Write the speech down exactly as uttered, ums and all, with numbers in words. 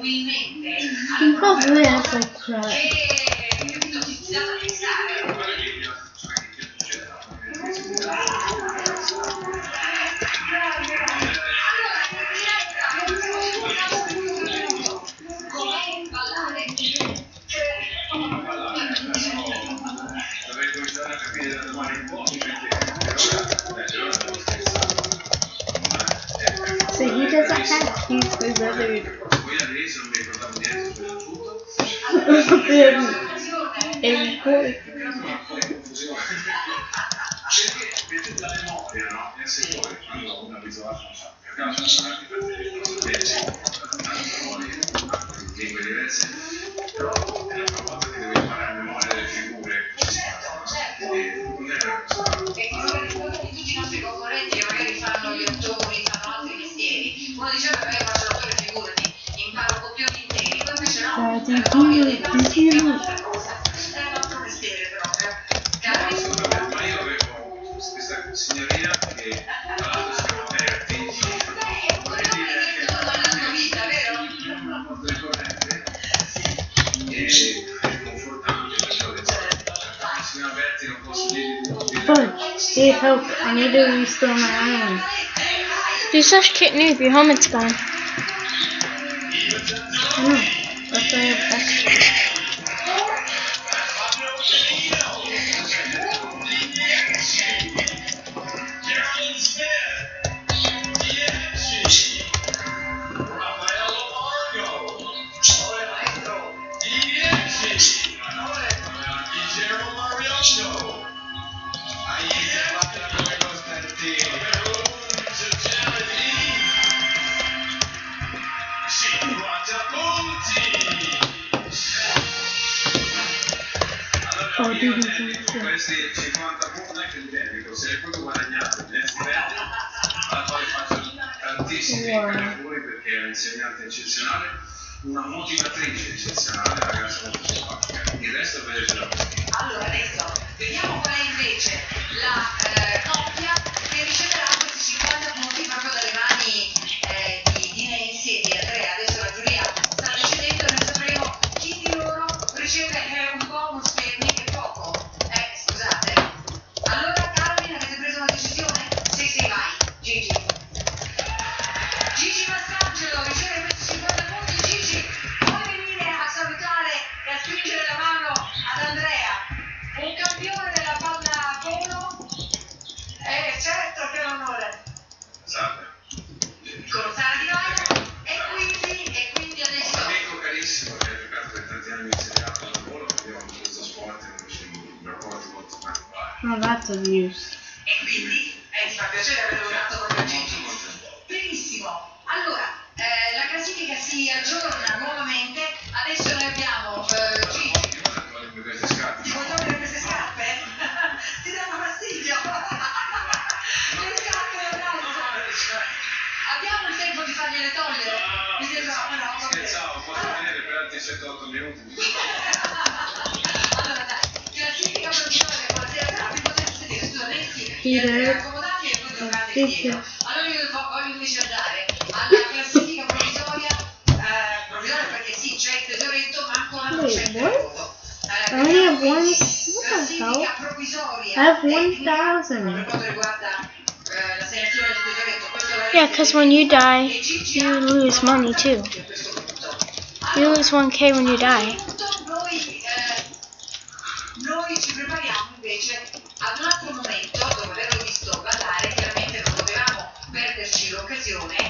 He probably has like crap. So he doesn't have keys for his other. In court. Signorina che tra l'altro siamo aperti una porta di corrente e è confortante perché siamo aperti non posso dire Fudge, Steve, help. I need to restore my island. Just just kick me if your helmet's gone. I know. That's why I have extra. Oh, dude, questi cinquanta punti non è che li dedico, se li puoi guadagnare, ne stipendi, alla quale faccio tantissimi lavori perché è un'insegnante eccezionale, una motivatrice eccezionale, ragazzi molto simpatica. Il resto vedete la possibilità. Allora adesso vediamo qual è invece la eh, coppia che riceverà questi cinquanta punti proprio dalle mani eh, di, di Nancy e di Andrea. Adesso la giuria sta decidendo e noi sapremo chi di loro riceve eh, un bonus che mica è poco. Eh, scusate. Allora Carolina, avete preso una decisione? Sì, sì, vai. Gigi. Gigi Mastrangelo riceve questi cinquanta punti. Gigi, puoi venire a salutare e a stringere la mano ad Andrea, un campione della palla polo? Eh, certo, che onore. Salve. Con Sara Di Vaio, e quindi, e quindi adesso... Un amico carissimo che ha giocato per tanti anni in Serie A al lavoro, abbiamo questo sport e noi un rapporto molto particolare. Oh, that's abuse. E quindi eh, ti fa piacere aver lavorato proprio a Gigi. Benissimo. Allora, eh, la classifica si aggiorna nuovamente. Adesso noi abbiamo eh, Gigi. Io voglio queste scarpe. Ti vuoi togliere queste scarpe? Ti danno fastidio. Le scarpe le adesso. Abbiamo il tempo di fargliele togliere. Mi sembra no, no, scherzavo, posso tenere per altri sette otto minuti. Allora dai, classifica provvisoria, buonasera, vi potete sedere, scusa, Nancy, Peter. accomodati e poi giocate Sì, indietro. Allora io voglio invece andare alla classifica provvisoria, eh, provvisoria perché sì, c'è il tesoretto, ma ancora non c'è il voto. I only have one. What the hell? I have one thousand. Per quanto riguarda eh, l'assegnazione del tesoretto, questo la Yeah, because when you die, you lose money too. You lose one K when you die. Noi, eh, noi ci prepariamo invece ad un altro momento dove averlo visto ballare, chiaramente non potevamo perderci l'occasione